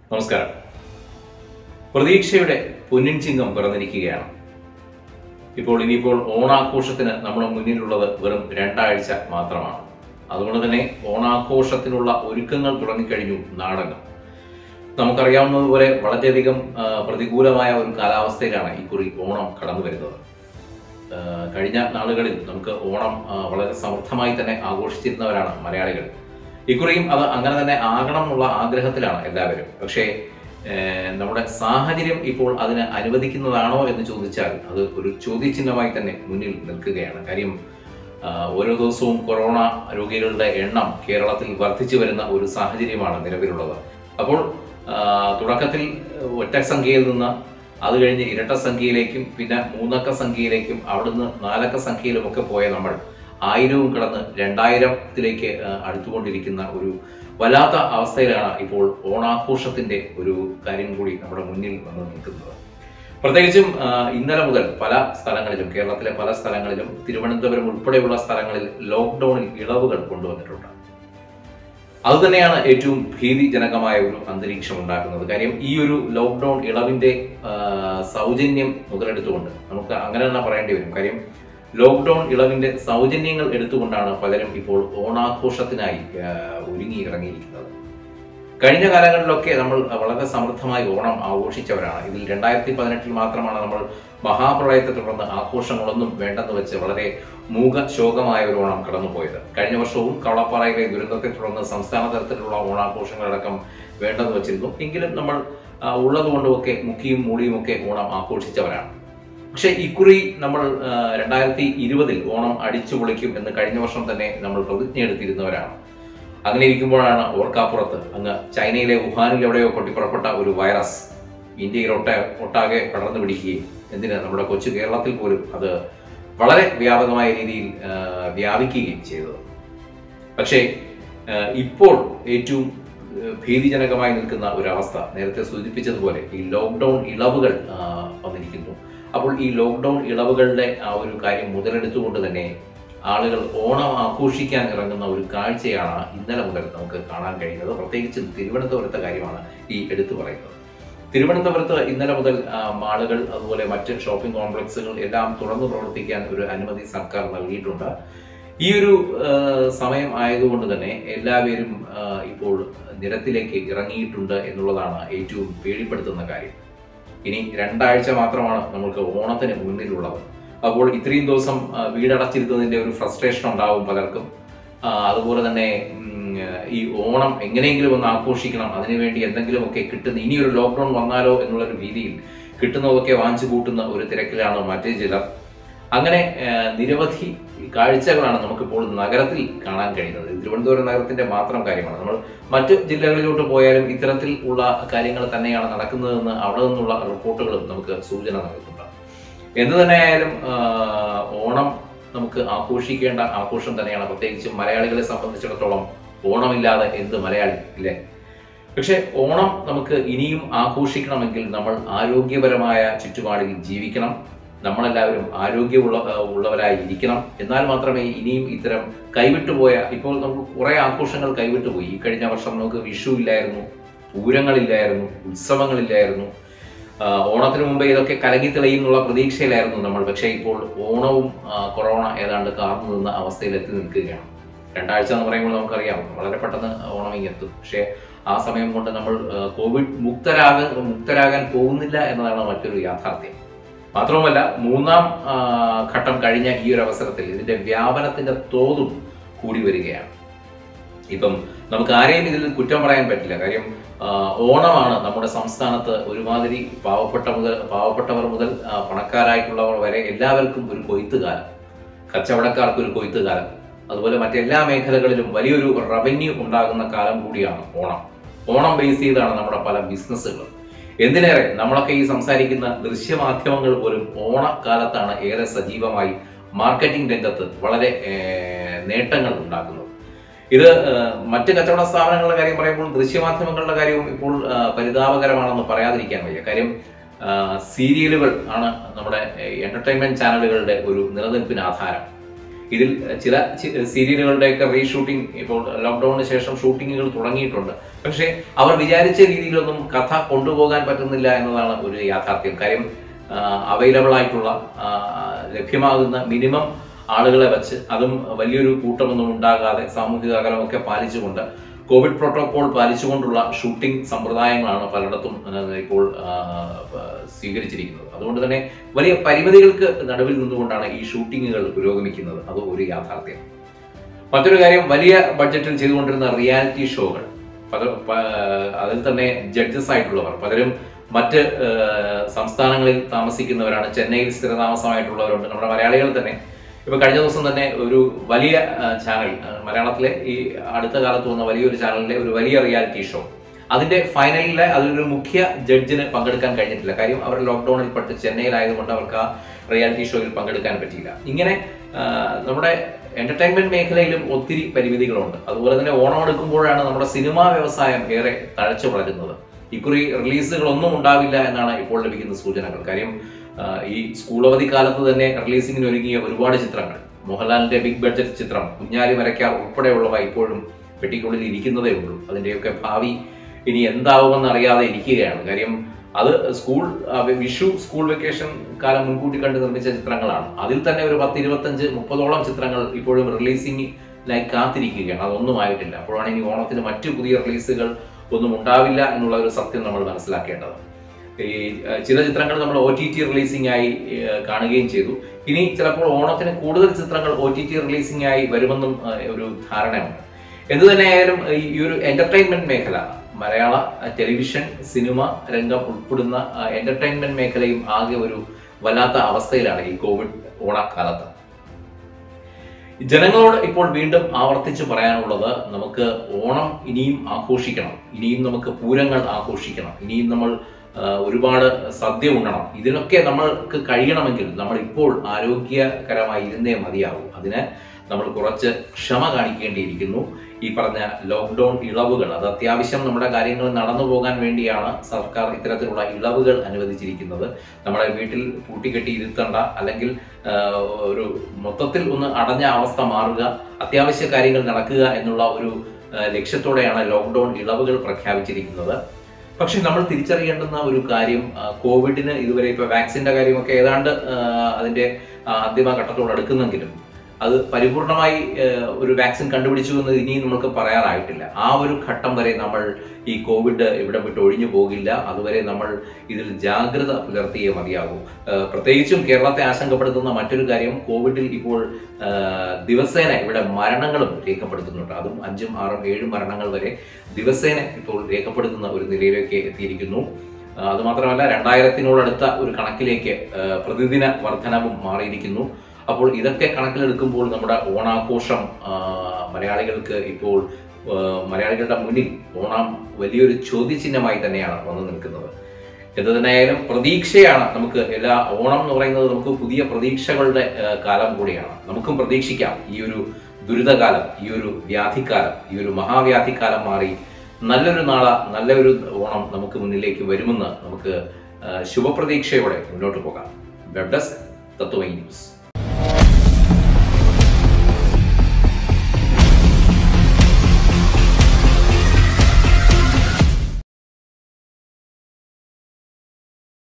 നമസ്കാരം. പ്രതീക്ഷയുടെ പൊന്നിൻ ചിങ്ങം പിറന്നിരിക്കുകയാണ്. ഇനിയിപ്പോൾ ഓണാഘോഷത്തിന് നമ്മുടെ മുന്നിലുള്ളത് വെറും 2 ആഴ്ച മാത്രമാണ്. അതുകൊണ്ട് തന്നെ ഓണാഘോഷത്തിനുള്ള ഒരുക്കങ്ങൾ തുടങ്ങിക്കഴിഞ്ഞു നാടെങ്ങും. നമുക്കറിയാവുന്നതുപോലെ വളരെയധികം പ്രതികൂലമായ ഒരു കാലാവസ്ഥയിലാണ് ഇക്കുറി ഓണം കടന്നു വരുന്നത്. കഴിഞ്ഞ നാളുകളിൽ നമുക്ക് ഓണം വളരെ സമൃദ്ധമായി തന്നെ ആഘോഷിച്ചിരുന്നവരാണ് മലയാളികൾ. ഇക്കുറിയും അത് അങ്ങനെ തന്നെ ആകണം എന്നുള്ള ആഗ്രഹത്തിലാണ് എല്ലാവരും. പക്ഷേ നമ്മുടെ സാഹചര്യം ഇപ്പോൾ അതിന് അനുവദിക്കുന്നതാണോ എന്ന് ചോദിച്ചാൽ അത് ഒരു ചോദ്യചിഹ്നമായി തന്നെ മുന്നിൽ നിൽക്കുകയാണ്. കാര്യം ഓരോ ദിവസവും കൊറോണ രോഗികളുടെ എണ്ണം കേരളത്തിൽ വർദ്ധിച്ചു വരുന്ന ഒരു സാഹചര്യമാണ് നിലവിലുള്ളത്. അപ്പോൾ തുടക്കത്തിൽ ഒറ്റ സംഖ്യയിൽ നിന്ന് അത് കഴിഞ്ഞ് ഇരട്ട സംഖ്യയിലേക്കും പിന്നെ 3 അക്ക സംഖ്യയിലേക്കും അവിടുന്ന് 4 അക്ക സംഖ്യയിലുമൊക്കെ പോയ നമ്മൾ 1000 കടന്ന് 2000-ത്തിലേക്ക് അടുത്തുകൊണ്ടിരിക്കുന്ന ഒരു വല്ലാത്ത അവസ്ഥയിലാണ് ഇപ്പോൾ ഓണാഘോഷത്തിന്റെ ഒരു കാര്യം കൂടി നമ്മുടെ മുന്നിൽ വന്ന് നിൽക്കുന്നത്. പ്രത്യേകിച്ചും ഇന്നലെ മുതൽ പല സ്ഥലങ്ങളിലും, കേരളത്തിലെ പല സ്ഥലങ്ങളിലും, തിരുവനന്തപുരം ഉൾപ്പെടെയുള്ള സ്ഥലങ്ങളിൽ ലോക്ക്ഡൌണിൽ ഇളവുകൾ കൊണ്ടുവന്നിട്ടുണ്ട്. അതുതന്നെയാണ് ഏറ്റവും ഭീതിജനകമായ ഒരു അന്തരീക്ഷം ഉണ്ടാക്കുന്നത്. കാര്യം ഈ ഒരു ലോക്ക്ഡൌൺ ഇളവിന്റെ സൗജന്യം മുതലെടുത്തുകൊണ്ട് നമുക്ക് അങ്ങനെ തന്നെ പറയേണ്ടി വരും. കാര്യം ലോക്ക്ഡൌൺ ഇളവിന്റെ സൗജന്യങ്ങൾ എടുത്തുകൊണ്ടാണ് പലരും ഇപ്പോൾ ഓണാഘോഷത്തിനായി ഒരുങ്ങി ഇറങ്ങിയിരിക്കുന്നത്. കഴിഞ്ഞ കാലങ്ങളിലൊക്കെ നമ്മൾ വളരെ സമൃദ്ധമായി ഓണം ആഘോഷിച്ചവരാണ്. ഇതിൽ 2018 മാത്രമാണ് നമ്മൾ മഹാപ്രളയത്തെ തുടർന്ന് ആഘോഷങ്ങളൊന്നും വേണ്ടെന്ന് വെച്ച് വളരെ മൂകശോകമായ ഒരു ഓണം കടന്നുപോയത്. കഴിഞ്ഞ വർഷവും കവളപ്പാറയിലെ ദുരന്തത്തെ തുടർന്ന് സംസ്ഥാന തലത്തിലുള്ള ഓണാഘോഷങ്ങളടക്കം വേണ്ടെന്ന് വെച്ചിരുന്നു. എങ്കിലും നമ്മൾ ഉള്ളതുകൊണ്ടുമൊക്കെ മുക്കിയും മൂടിയും ഒക്കെ ഓണം ആഘോഷിച്ചവരാണ്. പക്ഷെ ഇക്കുറി നമ്മൾ 2020 ഓണം അടിച്ചു പൊളിക്കും എന്ന് കഴിഞ്ഞ വർഷം തന്നെ നമ്മൾ പ്രതിജ്ഞ എടുത്തിരുന്നവരാണ്. അങ്ങനെ ഇരിക്കുമ്പോഴാണ് ഓർക്കാപ്പുറത്ത് അങ്ങ് ചൈനയിലെ വുഹാനിൽ എവിടെയോ പൊട്ടിപ്പുറപ്പെട്ട ഒരു വൈറസ് ഇന്ത്യയിൽ ഒട്ടാകെ പടർന്നു പിടിക്കുകയും നമ്മുടെ കൊച്ചു കേരളത്തിൽ പോലും അത് വളരെ വ്യാപകമായ രീതിയിൽ വ്യാപിക്കുകയും ചെയ്തത്. പക്ഷേ ഇപ്പോൾ ഏറ്റവും ഭീതിജനകമായി നിൽക്കുന്ന ഒരവസ്ഥ നേരത്തെ സൂചിപ്പിച്ചതുപോലെ ഈ ലോക്ക്ഡൌൺ ഇളവുകൾ വന്നിരിക്കുന്നു. അപ്പോൾ ഈ ലോക്ക്ഡൌൺ ഇളവുകളുടെ ആ ഒരു കാര്യം മുതലെടുത്തുകൊണ്ട് തന്നെ ആളുകൾ ഓണം ആഘോഷിക്കാൻ ഇറങ്ങുന്ന ഒരു കാഴ്ചയാണ് ഇന്നലെ മുതൽ നമുക്ക് കാണാൻ കഴിയുന്നത്. പ്രത്യേകിച്ചും തിരുവനന്തപുരത്തെ കാര്യമാണ് ഈ എടുത്തു പറയുന്നത്. തിരുവനന്തപുരത്ത് ഇന്നലെ മുതൽ മാളുകൾ അതുപോലെ മറ്റ് ഷോപ്പിംഗ് കോംപ്ലക്സുകൾ എല്ലാം തുറന്നു പ്രവർത്തിക്കാൻ ഒരു അനുമതി സർക്കാർ നൽകിയിട്ടുണ്ട്. ഈ ഒരു സമയം ആയതുകൊണ്ട് തന്നെ എല്ലാവരും ഇപ്പോൾ നിരത്തിലേക്ക് ഇറങ്ങിയിട്ടുണ്ട് എന്നുള്ളതാണ് ഏറ്റവും പേടിപ്പെടുത്തുന്ന കാര്യം. ഇനി 2 ആഴ്ച മാത്രമാണ് നമുക്ക് ഓണത്തിന് മുന്നിലുള്ളത്. അപ്പോൾ ഇത്രയും ദിവസം വീടടച്ചിരുന്നതിന്റെ ഒരു ഫ്രസ്ട്രേഷൻ ഉണ്ടാവും പലർക്കും. അതുപോലെ തന്നെ ഈ ഓണം എങ്ങനെയെങ്കിലും ഒന്ന് ആഘോഷിക്കണം, അതിനുവേണ്ടി എന്തെങ്കിലുമൊക്കെ കിട്ടുന്ന, ഇനിയൊരു ലോക്ക്ഡൌൺ വന്നാലോ എന്നുള്ളൊരു രീതിയിൽ കിട്ടുന്നതൊക്കെ വാങ്ങിച്ചു കൂട്ടുന്ന ഒരു തിരക്കിലാണ് മറ്റു ചിലർ. അങ്ങനെ നിരവധി കാഴ്ചകളാണ് നമുക്കിപ്പോൾ നഗരത്തിൽ കാണാൻ കഴിയുന്നത്. തിരുവനന്തപുരം നഗരത്തിന്റെ മാത്രം കാര്യമാണ്. നമ്മൾ മറ്റ് ജില്ലകളിലോട്ട് പോയാലും ഇത്തരത്തിൽ ഉള്ള കാര്യങ്ങൾ തന്നെയാണ് നടക്കുന്നതെന്ന് അവിടെ നിന്നുള്ള റിപ്പോർട്ടുകളും നമുക്ക് സൂചന നൽകുന്നുണ്ട്. എന്തു തന്നെയായാലും ഓണം നമുക്ക് ആഘോഷിക്കേണ്ട ആഘോഷം തന്നെയാണ്. പ്രത്യേകിച്ചും മലയാളികളെ സംബന്ധിച്ചിടത്തോളം ഓണമില്ലാതെ എന്ത് മലയാളി ഇല്ലേ? പക്ഷെ ഓണം നമുക്ക് ഇനിയും ആഘോഷിക്കണമെങ്കിൽ നമ്മൾ ആരോഗ്യപരമായ ചുറ്റുപാടിൽ ജീവിക്കണം. നമ്മളെല്ലാവരും ഉള്ളവരായി ഇരിക്കണം. എന്നാൽ മാത്രമേ ഇനിയും ഇത്തരം കൈവിട്ടുപോയ, ഇപ്പോൾ നമുക്ക് കുറെ ആഘോഷങ്ങൾ കൈവിട്ടുപോയി. ഈ കഴിഞ്ഞ വർഷം നമുക്ക് വിഷു ഇല്ലായിരുന്നു, പൂരങ്ങളില്ലായിരുന്നു, ഉത്സവങ്ങളില്ലായിരുന്നു. ഓണത്തിന് മുമ്പേ ഇതൊക്കെ കലങ്ങി തെളിയുന്നുള്ള പ്രതീക്ഷയിലായിരുന്നു നമ്മൾ. പക്ഷേ ഇപ്പോൾ ഓണവും കൊറോണ ഏതാണ്ട് കാർന്നു നിന്ന അവസ്ഥയിൽ എത്തി നിൽക്കുകയാണ്. 2 ആഴ്ച എന്ന് പറയുമ്പോൾ നമുക്കറിയാം വളരെ പെട്ടെന്ന് ഓണം ഇങ്ങെത്തും. പക്ഷേ ആ സമയം കൊണ്ട് നമ്മൾ കോവിഡ് മുക്തരാകാൻ പോകുന്നില്ല എന്നതാണ് മറ്റൊരു യാഥാർത്ഥ്യം. മാത്രവുമല്ല 3ാം ഘട്ടം കഴിഞ്ഞ ഈ ഒരു അവസരത്തിൽ ഇതിന്റെ വ്യാപനത്തിന്റെ തോതും കൂടി വരികയാണ്. ഇപ്പം നമുക്ക് ആരെയും ഇതിൽ കുറ്റം പറയാൻ പറ്റില്ല. കാര്യം ഓണമാണ് നമ്മുടെ സംസ്ഥാനത്ത് ഒരുമാതിരി പാവപ്പെട്ടവർ മുതൽ പണക്കാരായിട്ടുള്ളവർ വരെ എല്ലാവർക്കും ഒരു കൊയ്ത്തുകാലം, കച്ചവടക്കാർക്ക് ഒരു കൊയ്ത്തുകാലം, അതുപോലെ മറ്റെല്ലാ മേഖലകളിലും വലിയൊരു റവന്യൂ ഉണ്ടാകുന്ന കാലം കൂടിയാണ് ഓണം. ഓണം ബേസ് ചെയ്താണ് നമ്മുടെ പല ബിസിനസ്സുകളും. എന്തിനേറെ നമ്മളൊക്കെ ഈ സംസാരിക്കുന്ന ദൃശ്യമാധ്യമങ്ങൾ പോലും ഓണക്കാലത്താണ് ഏറെ സജീവമായി മാർക്കറ്റിംഗ് രംഗത്ത് വളരെ നേട്ടങ്ങൾ ഉണ്ടാക്കുന്നത്. ഇത് മറ്റ് കച്ചവട സ്ഥാപനങ്ങളുടെ കാര്യം പറയുമ്പോൾ ദൃശ്യമാധ്യമങ്ങളുടെ കാര്യവും ഇപ്പോൾ പരിതാപകരമാണെന്ന് പറയാതിരിക്കാൻ വയ്യ. കാര്യം സീരിയലുകൾ ആണ് നമ്മുടെ എന്റർടൈൻമെന്റ് ചാനലുകളുടെ ഒരു നിലനിൽപ്പിന് ആധാരം. ഇതിൽ ചില സീരിയലുകളുടെയൊക്കെ റീഷൂട്ടിംഗ് ഇപ്പോൾ ലോക്ക്ഡൌണിന് ശേഷം ഷൂട്ടിങ്ങുകൾ തുടങ്ങിയിട്ടുണ്ട്. പക്ഷേ അവർ വിചാരിച്ച രീതിയിലൊന്നും കഥ കൊണ്ടുപോകാൻ പറ്റുന്നില്ല എന്നതാണ് ഒരു യാഥാർത്ഥ്യം. കാര്യം അവൈലബിൾ ആയിട്ടുള്ള ലഭ്യമാകുന്ന മിനിമം ആളുകളെ വെച്ച്, അതും വലിയൊരു കൂട്ടമൊന്നും ഉണ്ടാകാതെ സാമൂഹിക അകലമൊക്കെ പാലിച്ചുകൊണ്ട് കോവിഡ് പ്രോട്ടോകോൾ പാലിച്ചുകൊണ്ടുള്ള ഷൂട്ടിംഗ് സമ്പ്രദായങ്ങളാണ് പലയിടത്തും ഇപ്പോൾ സ്വീകരിച്ചിരിക്കുന്നത്. അതുകൊണ്ട് തന്നെ വലിയ പരിമിതികൾക്ക് നടുവിൽ നിന്നുകൊണ്ടാണ് ഈ ഷൂട്ടിങ്ങുകൾ പുരോഗമിക്കുന്നത്. അത് ഒരു യാഥാർത്ഥ്യം. മറ്റൊരു കാര്യം, വലിയ ബഡ്ജറ്റിൽ ചെയ്തുകൊണ്ടിരുന്ന റിയാലിറ്റി ഷോകൾ, അതിൽ തന്നെ ജഡ്ജസ് ആയിട്ടുള്ളവർ പലരും മറ്റ് സംസ്ഥാനങ്ങളിൽ താമസിക്കുന്നവരാണ്. ചെന്നൈയിൽ സ്ഥിരതാമസമായിട്ടുള്ളവരുണ്ട്. നമ്മുടെ മലയാളികൾ തന്നെ ഇപ്പൊ കഴിഞ്ഞ ദിവസം തന്നെ ഒരു വലിയ ചാനൽ, മലയാളത്തിലെ ഈ അടുത്ത കാലത്ത് വന്ന വലിയൊരു ചാനലിലെ ഒരു വലിയ റിയാലിറ്റി ഷോ, അതിന്റെ ഫൈനലിലെ അതിലൊരു മുഖ്യ ജഡ്ജിന് പങ്കെടുക്കാൻ കഴിഞ്ഞിട്ടില്ല. കാര്യം അവർ ലോക്ക്ഡൌണിൽ പെട്ട് ചെന്നൈയിലായതുകൊണ്ട് അവർക്ക് ആ റിയാലിറ്റി ഷോയിൽ പങ്കെടുക്കാൻ പറ്റിയില്ല. ഇങ്ങനെ നമ്മുടെ എന്റർടൈൻമെന്റ് മേഖലയിലും ഒത്തിരി പരിമിതികളുണ്ട്. അതുപോലെ തന്നെ ഓണം എടുക്കുമ്പോഴാണ് നമ്മുടെ സിനിമാ വ്യവസായം ഏറെ തഴച്ചു വളരുന്നത്. ഇക്കുറി റിലീസുകളൊന്നും ഉണ്ടാവില്ല എന്നാണ് ഇപ്പോൾ ലഭിക്കുന്ന സൂചനകൾ. കാര്യം ഈ സ്കൂൾ അവധി കാലത്ത് തന്നെ റിലീസിങ്ങിന് ഒരുങ്ങിയ ഒരുപാട് ചിത്രങ്ങൾ, മോഹൻലാലിന്റെ ബിഗ് ബഡ്ജറ്റ് ചിത്രം കുഞ്ഞാലി മരയ്ക്കാർ ഉൾപ്പെടെയുള്ളവ ഇപ്പോഴും പെട്ടിക്കുള്ളിൽ ഇരിക്കുന്നതേ ഉള്ളൂ. അതിന്റെയൊക്കെ ഭാവി ഇനി എന്താവുമെന്ന് അറിയാതെ ഇരിക്കുകയാണ്. കാര്യം അത് വിഷു സ്കൂൾ വെക്കേഷൻ കാലം മുൻകൂട്ടി കണ്ട് നിർമ്മിച്ച ചിത്രങ്ങളാണ്. അതിൽ തന്നെ ഒരു 10, 25, 30ഓളം ചിത്രങ്ങൾ ഇപ്പോഴും റിലീസിങ്ങിനായി കാത്തിരിക്കുകയാണ്. അതൊന്നും ആയിട്ടില്ല. അപ്പോഴാണ് ഇനി ഓണത്തിന് മറ്റു പുതിയ റിലീസുകൾ ഒന്നും ഉണ്ടാവില്ല എന്നുള്ള ഒരു സത്യം നമ്മൾ മനസ്സിലാക്കേണ്ടത്. ഈ ചില ചിത്രങ്ങൾ നമ്മൾ OTT റിലീസിംഗ് ആയി കാണുകയും ചെയ്തു. ഇനി ചിലപ്പോൾ ഓണത്തിന് കൂടുതൽ ചിത്രങ്ങൾ OTT റിലീസിംഗ് ആയി വരുമെന്നും ഒരു ധാരണയുണ്ട്. എന്തു തന്നെയായാലും ഈ ഒരു എന്റർടൈൻമെന്റ് മേഖല, മലയാള ടെലിവിഷൻ, സിനിമ രംഗം ഉൾപ്പെടുന്ന എന്റർടൈൻമെന്റ് മേഖലയും ആകെ ഒരു വല്ലാത്ത അവസ്ഥയിലാണ് ഈ കോവിഡ് ഓണക്കാലത്ത്. ജനങ്ങളോട് ഇപ്പോൾ വീണ്ടും ആവർത്തിച്ച് പറയാനുള്ളത്, നമുക്ക് ഓണം ഇനിയും ആഘോഷിക്കണം, ഇനിയും നമുക്ക് പൂരങ്ങൾ ആഘോഷിക്കണം, ഇനിയും നമ്മൾ ഒരുപാട് സദ്യ ഉണ്ണണം. ഇതിനൊക്കെ നമ്മൾക്ക് കഴിയണമെങ്കിൽ നമ്മൾ ഇപ്പോൾ ആരോഗ്യകരമായി ഇരുന്നേ മതിയാവും. അതിന് നമ്മൾ കുറച്ച് ക്ഷമ കാണിക്കേണ്ടിയിരിക്കുന്നു. ഈ പറഞ്ഞ ലോക്ക്ഡൌൺ ഇളവുകൾ, അത് അത്യാവശ്യം നമ്മുടെ കാര്യങ്ങൾ നടന്നു പോകാൻ വേണ്ടിയാണ് സർക്കാർ ഇത്തരത്തിലുള്ള ഇളവുകൾ അനുവദിച്ചിരിക്കുന്നത്. നമ്മളെ വീട്ടിൽ പൂട്ടിക്കെട്ടി ഇരുത്തേണ്ട, അല്ലെങ്കിൽ ഒരു മൊത്തത്തിൽ ഒന്ന് അടഞ്ഞ അവസ്ഥ മാറുക, അത്യാവശ്യ കാര്യങ്ങൾ നടക്കുക എന്നുള്ള ഒരു ലക്ഷ്യത്തോടെയാണ് ലോക്ക്ഡൌൺ ഇളവുകൾ പ്രഖ്യാപിച്ചിരിക്കുന്നത്. പക്ഷെ നമ്മൾ തിരിച്ചറിയേണ്ടുന്ന ഒരു കാര്യം, കോവിഡിന് ഇതുവരെ ഇപ്പൊ വാക്സിന്റെ കാര്യമൊക്കെ ഏതാണ്ട് അതിന്റെ അന്തിമഘട്ടത്തോട് അടുക്കുന്നെങ്കിലും അത് പരിപൂർണമായി ഒരു വാക്സിൻ കണ്ടുപിടിച്ചു എന്ന് ഇനിയും നമുക്ക് പറയാറായിട്ടില്ല. ആ ഒരു ഘട്ടം വരെ നമ്മൾ ഈ കോവിഡ് ഇവിടെ വിട്ട് ഒഴിഞ്ഞു പോകില്ല. അതുവരെ നമ്മൾ ഇതിൽ ജാഗ്രത പുലർത്തിയേ മതിയാകൂ. പ്രത്യേകിച്ചും കേരളത്തെ ആശങ്കപ്പെടുത്തുന്ന മറ്റൊരു കാര്യം, കോവിഡിൽ ഇപ്പോൾ ദിവസേന ഇവിടെ മരണങ്ങളും രേഖപ്പെടുത്തുന്നുണ്ട്. അതും 5, 6, 7 മരണങ്ങൾ വരെ ദിവസേന ഇപ്പോൾ രേഖപ്പെടുത്തുന്ന ഒരു നിലയിലേക്ക് എത്തിയിരിക്കുന്നു. അതുമാത്രമല്ല 2000-നോടടുത്ത ഒരു കണക്കിലേക്ക് പ്രതിദിന വർധനവും മാറിയിരിക്കുന്നു. അപ്പോൾ ഇതൊക്കെ കണക്കിലെടുക്കുമ്പോൾ നമ്മുടെ ഓണാഘോഷം മലയാളികൾക്ക് ഇപ്പോൾ മലയാളികളുടെ മുന്നിൽ ഓണം വലിയൊരു ചോദ്യചിഹ്നമായി തന്നെയാണ് വന്നു നിൽക്കുന്നത്. എന്ത് തന്നെയായാലും പ്രതീക്ഷയാണ് നമുക്ക് ഓണം എന്ന് പറയുന്നത് നമുക്ക് പുതിയ പ്രതീക്ഷകളുടെ കാലം കൂടിയാണ്. നമുക്കും പ്രതീക്ഷിക്കാം ഈ ഒരു ദുരിതകാലം, ഈ ഒരു വ്യാധിക്കാലം, ഈ ഒരു മഹാവ്യാധിക്കാലം മാറി നല്ലൊരു ഓണം നമുക്ക് മുന്നിലേക്ക് വരുമെന്ന് നമുക്ക് ശുഭപ്രതീക്ഷയോടെ മുന്നോട്ട് പോകാം. Web desk Tatwamayi news.